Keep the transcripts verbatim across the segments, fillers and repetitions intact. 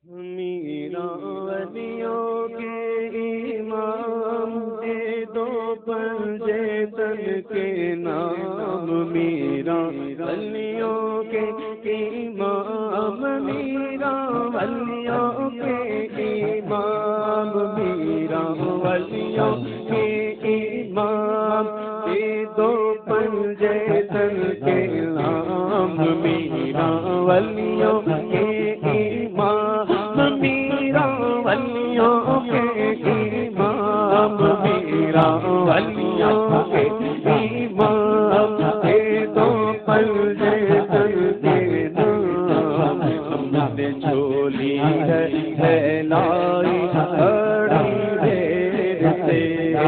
میرا ولیوں کے امام دے دو پنجے تن کے نام، میرا ولیوں کے امام، میرا ولیوں کے امام، میرا ولیوں کے امام دے دو پنجے تن کے نام، میرا ولیوں کے امام، میرا ولیوں کے امام، میرا ولیوں کے امام دے دو پنجے تن کے نام، ہم نے جھولی ہے پھیلائی بڑی دیر سے،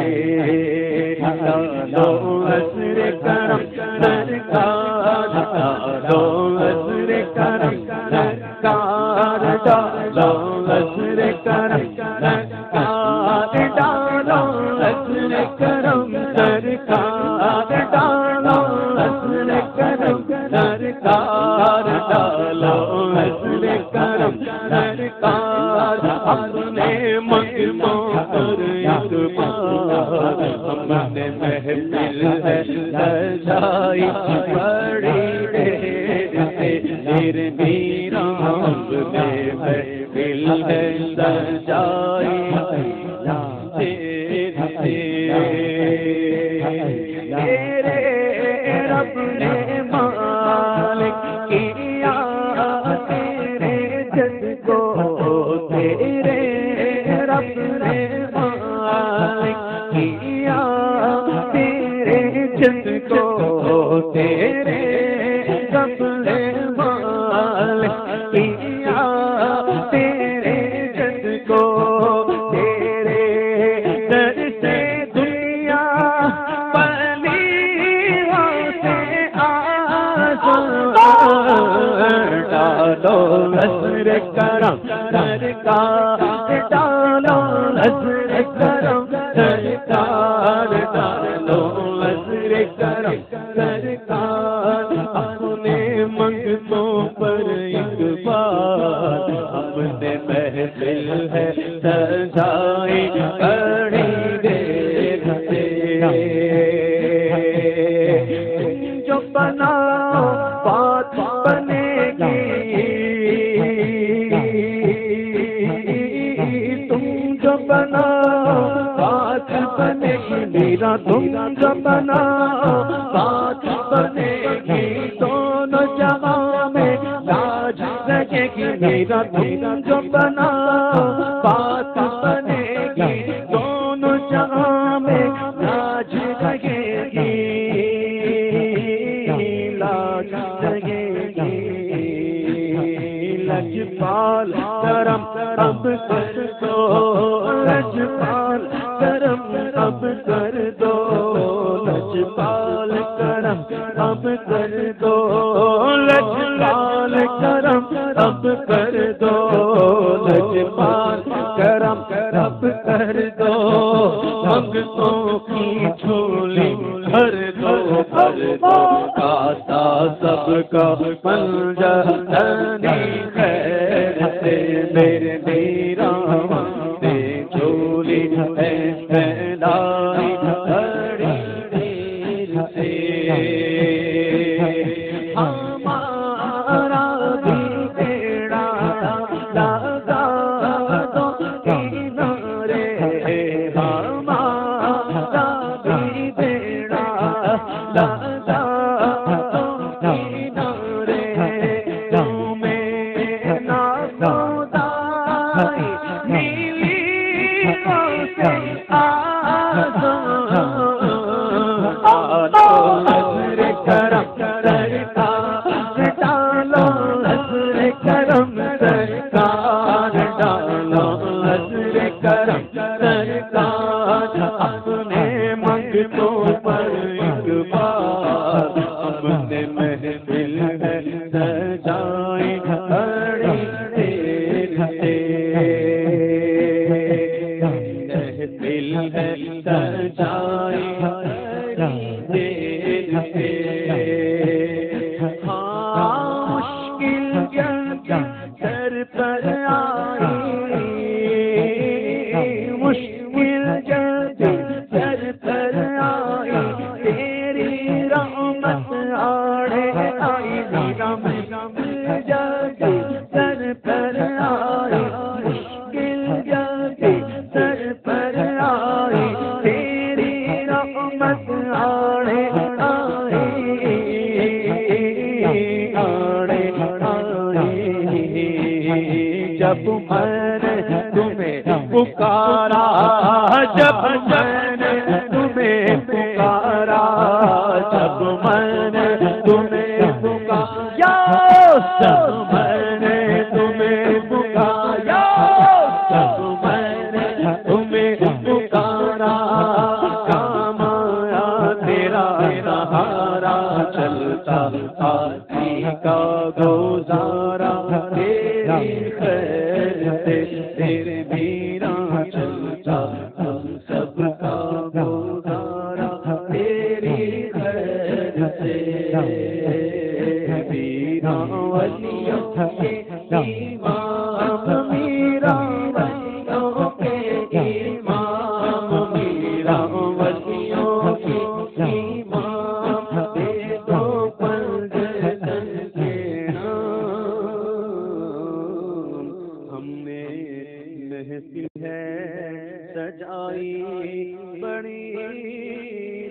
ڈالو عصر کرم سرکار، ڈالو عصر کرم سرکار، ڈالو عصر کرم سرکار، ڈالو عصر کرم سرکار، ڈالو عصر کرم سرکار، ڈالو عصر کرم سرکار، اپنے مقدموں پر ایک بار ہم نے محفل ہے سجائی بڑی دیر سے، میرے میراب میں محفل ہے سجائی دیر سے، تیرے رب نے مالک کیا تیرے جد کو، تیرے رب نے مالک کیا تیرے جد کو، تیرے رب نے مالک کیا تیرے جد کو، تیرے در سے دنیا پلیوں سے آزاد، ڈالو عصر کرم سرکار، ڈالو عصر کرم سرکار، ڈالو عصر کرم سرکار، اپنے منگتوں پر ایک بار ہم نے محفل ہے سجائی بڑی دیر سے، جو بنا بات بنے گی، تم جو بنا بات بنے گی، میرا تم جو بنا بات بنے گی، دونوں جہاں میں لاج لگے گی، میرا تم جو بنا بات بنے گی، دونوں جہاں میں لاج لگے گی، لاج لگے گی، لجپال کرم اب کر دو، لجپال کرم اب کر دو، لجپال کرم اب کر دو، لجپال کرم اب کر دو، لجپال کرم اب کر دو، منگتوں کی جھولی بھر دو، بھر دو، کاتا سب کا پنجہ تنی خیر سے، میرے میرا نے جھولی ہے پھیلائی بڑی دیر سے، ہمارا بھی بیڑا لگا دو کنارے، ہمارا بھی بیڑا لگا دو کنارے، تمہیں نہ خدائی نیلی سے آزاد، ڈالو عصر کرم سرکار، ڈالو عصر کرم سرکار، ڈالو عصر کرم سرکار، اپنے منگتوں پر ایک بار ہم نے محفل ہے سجائی بڑی دیر سے، محفل ہے سجائی بڑی دیر سے، ہاں مشکل سر پر آ جب میں نے تمہیں پکارا، جب میں نے تمہیں پکارا، جب میں نے تمہیں پکارا، جب میں نے تمہیں پکارا، جب میں نے تمہیں پکارا، کام آیا تیرا سہارا، چلتا آتی کا گزارا، تیری خیر سے تیرے ویراں چلتا ہم سب کا گزارا، تیری خیر سے ویراں ولیوں کے امام، میرا ولیوں کے امام، میرا ولیوں کے امام، دے دو پنجتن کے نام، ہم نے محفل ہے سجائی بڑی